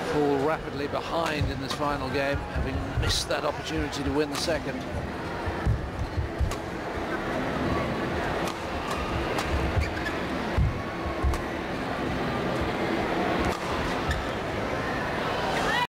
fall rapidly behind in this final game, having missed that opportunity to win the second.